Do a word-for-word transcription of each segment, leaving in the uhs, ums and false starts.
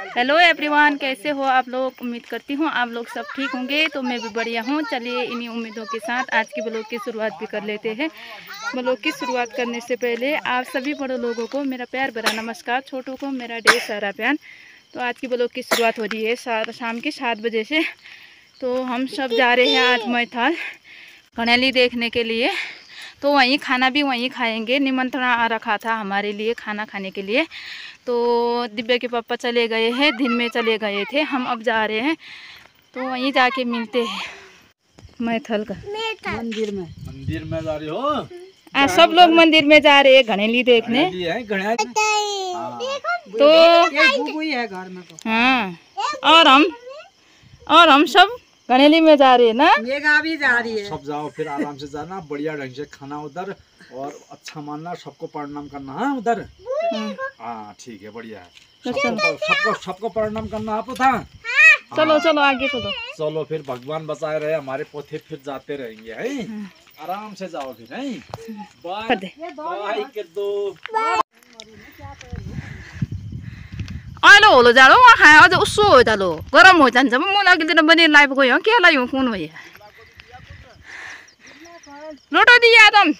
Hello everyone, कैसे हो आप लोग। उम्मीद करती हूँ आप लोग सब ठीक होंगे। तो मैं भी बढ़िया हूँ। चलिए इन्हीं उम्मीदों के साथ आज के ब्लॉग की शुरुआत भी कर लेते हैं। ब्लॉग की शुरुआत करने से पहले आप सभी बड़े लोगों को मेरा प्यार भरा नमस्कार, छोटों को मेरा ढेर सारा प्यार। तो आज की ब्लॉग की शुरुआत हो रही है शाम के सात बजे से। तो हम सब जा रहे हैं आज मैथल घनेली देखने के लिए। तो वहीं खाना भी वहीं खाएंगे। निमंत्रण रखा था हमारे लिए खाना खाने के लिए। तो दिव्या के पापा चले गए हैं, दिन में चले गए थे। हम अब जा रहे हैं तो वहीं जाके मिलते हैं मैथल का मंदिर में। मंदिर में जा रही हो? आ, सब लोग मंदिर में जा रहे हैं घनेली देखने। तो है घर में तो। हाँ, और हम और हम सब घनेली में जा रहे हैं ना। मेघा भी जा रही है। सब जाओ, फिर आराम से जाना, बढ़िया ढंग से खाना उधर और अच्छा मानना, सबको प्रणाम करना। हाँ उधर हाँ ठीक है, बढ़िया है। सबको सबको सबको प्रणाम करना। आप था चलो चलो आगे चलो चलो। फिर भगवान बचाए रहे हमारे पोथे, फिर जाते रहेंगे। है आराम से जाओ फिर। है बाय बाय के दो अहिले होलो जाडो वहाँ खाए अझ उसो हो जालो गरम हो जान्छ। म अघिल्तिर पनि लाइभ गयो के लाई हो कुन हो रोटो दिया तुम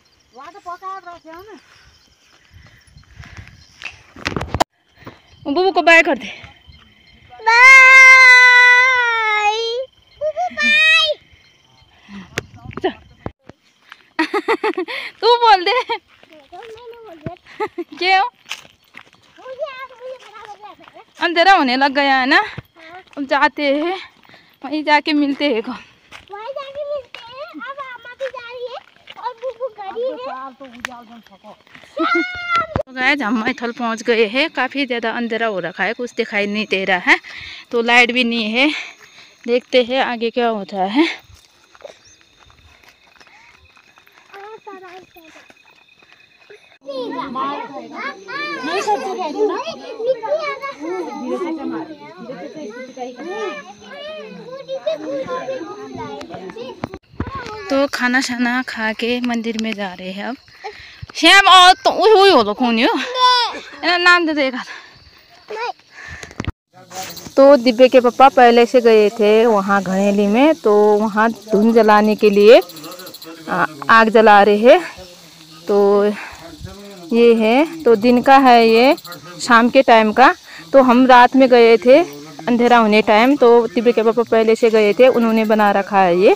बुबू को बाय कर दे। तू बोल दे क्यों अंधेरा होने लग गया है ना। अब जाते हैं वहीं जाके मिलते हैं। कौन वहीं जाके मिलते हैं। अब अम्मा भी जा रही है और बुबू गई है। तो गाइस हम मैथल पहुंच गए हैं। काफ़ी ज़्यादा अंधेरा हो रखा है, कुछ दिखाई नहीं दे रहा है। तो लाइट भी नहीं है। देखते हैं आगे क्या होता है। तो खाना शाना खा के मंदिर में जा रहे हैं अब। श्याम और तो वही हो तो कौन हो नाम दे देगा। तो दिव्य के पापा पहले से गए थे वहाँ घनेली में। तो वहाँ धुन जलाने के लिए आग जला रहे हैं। तो ये है तो दिन का है, ये शाम के टाइम का। तो हम रात में गए थे अंधेरा होने टाइम। तो दिव्य के पापा पहले से गए थे, उन्होंने बना रखा है ये।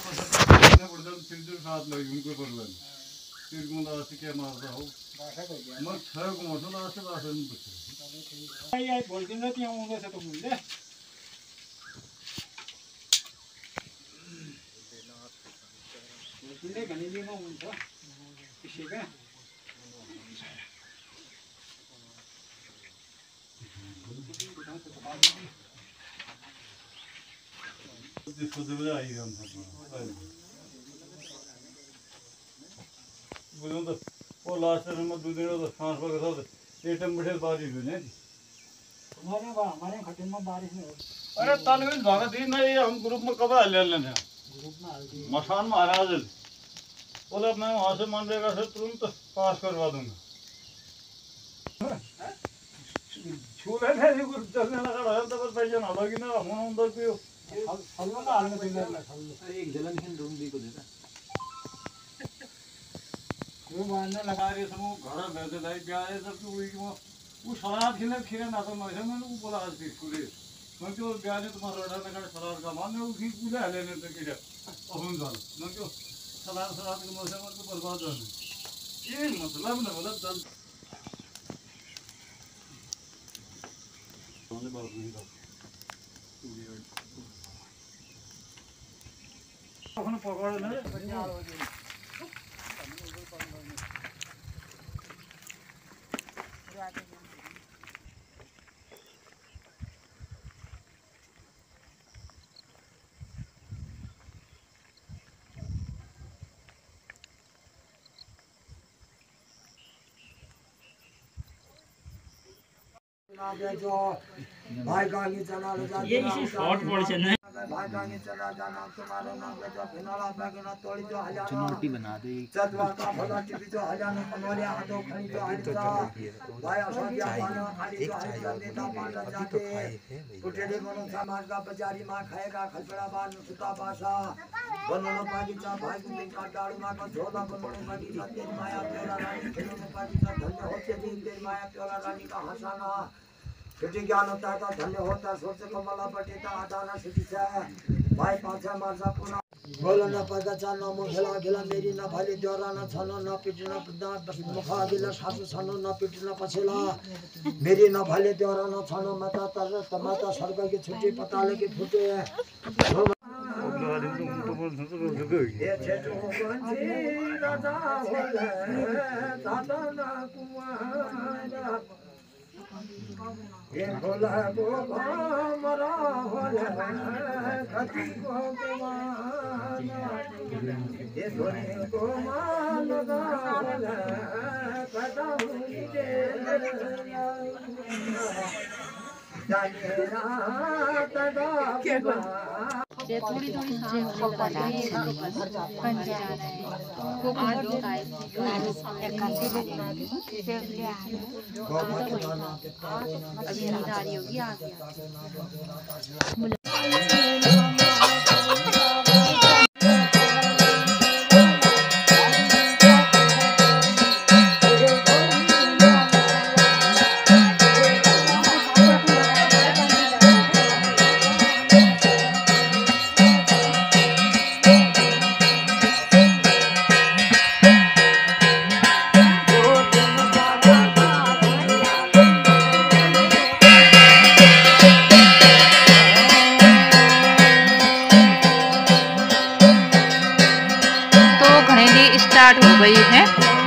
वो लास्ट में दो दिन तो सांस पर सब एक टाइम बैठे बारिश हुई नहीं। हमारे हमारे खटिन में बारिश नहीं होती। अरे तालमेल भागा दिन में ये हम ग्रुप में कब आ ले लेने ग्रुप में हल्दी मसान महाराज बोला मैं वहाँ से मनरेगा से तुरंत पास करवा दूंगा। छूले नहीं कुछ चलने लगा रहा तो बस पैसे ना लगी ना हम अंदर पियो हल्लो ना हाल में दिन में हल्लो एक जलन हिंद रूम दी को देता वो मारने लगा लगा रे समूह घर बैठे लाई प्यारे सब तो वही वो वो सलाद खिले खिले ना तो मैं मैंने वो बोला आज भी स्कूल मैं क्यों प्यारे तुम्हारा रड़ा ना कर सलाद का मान वो भी पूरा है लेने तक के अपन जान मैं क्यों सलाद सलाद के मौसम में तो बर्बाद हो ये मतलब ना मतलब चल सोने बात नहीं था अपन पकड़ ले बढ़िया हो गई। जो भाई गाली चला ये इसी शॉर्ट पड़ में भागांगे चला जाना तुम्हारे नाम पे जो फिनाला बैगना तोड़ी जो हजाना चुनौती बना दे चतवा का भला टिपी जो हजाना कनवाले हाथों खड़ी जो हजाना भाई असाध्या पाना खाली जो हजाना नेता पाना जाते पुटेड़ी मनो समाज का बाजारी मां खाएगा खलपड़ा बान सुता बासा बनोनो बागीचा भाई को का डाड़ू मां का झोला बनोनो बागीचा तेरी माया प्यारा रानी खेलोनो बागीचा धन्य होते दिन तेरी माया प्यारा रानी का हंसाना सिद्धि ज्ञान होता है तो धन्य होता है सोच कमला बटेता आदाना सिद्धि से भाई पाछा मारसा पुना बोलो न पदा चानो मुखला गिला मेरी न भाली द्वारा न छनो न पिटना पदा मुखा गिला सासु छनो न पिटना पछेला मेरी न भाली द्वारा न छनो माता तर तमाता स्वर्ग की छुट्टी पताले की फूटे ये छेटो गंजी राजा होले दादा ना कुमारा ये भोला गोपा मरा होले कति को केवाना ये धोने को मान लगा होले कदा हुई दे जाने रात दा ये थोड़ी थोड़ी सांस को बना के बन जा रहा है वो आज का है एक कंदी बना के सेव ले आ अभी निदारी होगी आ गया स्टार्ट हो गई है।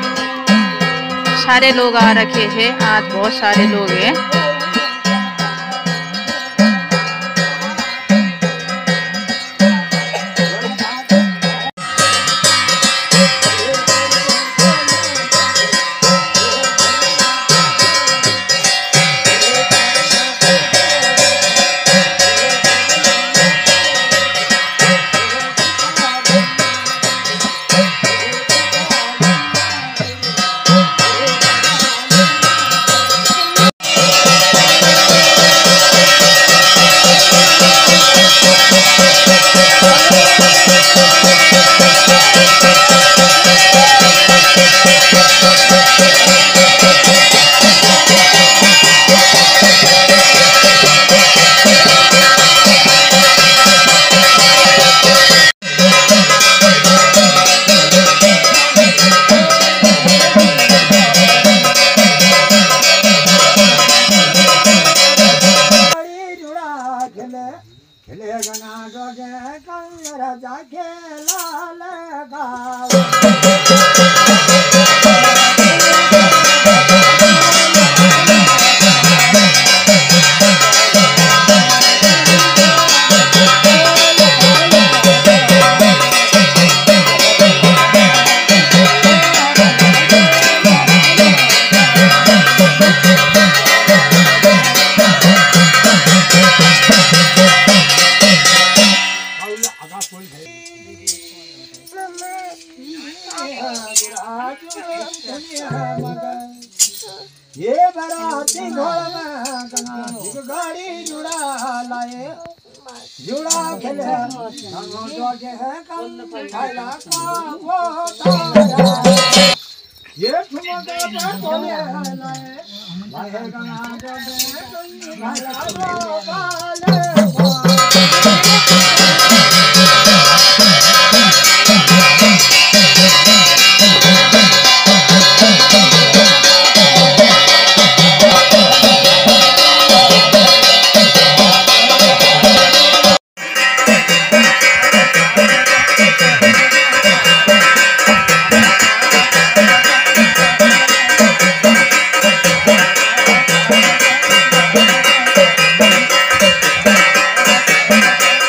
सारे लोग आ रखे हैं, आज बहुत सारे लोग हैं। ये बराती घोड़ में गाड़ी जुड़ा लाए जुड़ा खेले संगो जोगे है कल खाइला का पोता ये ठुमका पे बोले लाए लाए गंगा जोगे खाइला का बाले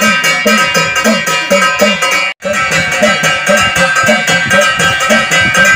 Thank you.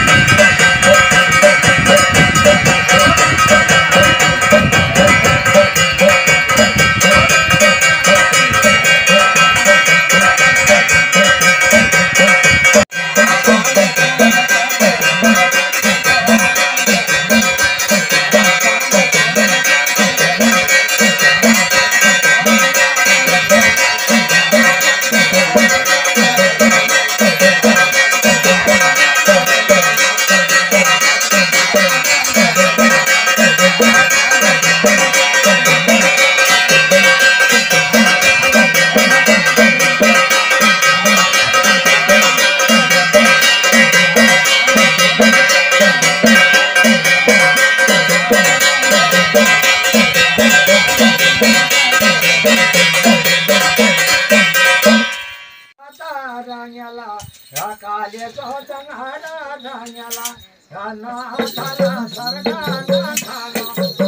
खाना थाना सरगाना थाना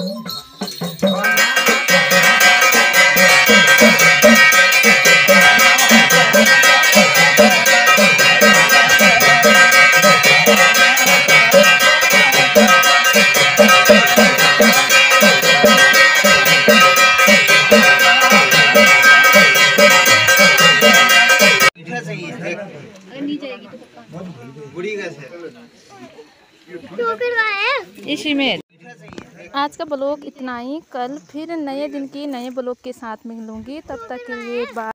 इसी में आज का ब्लॉग इतना ही। कल फिर नए दिन की नए ब्लॉग के साथ मिलूंगी, तब तक के लिए बाय।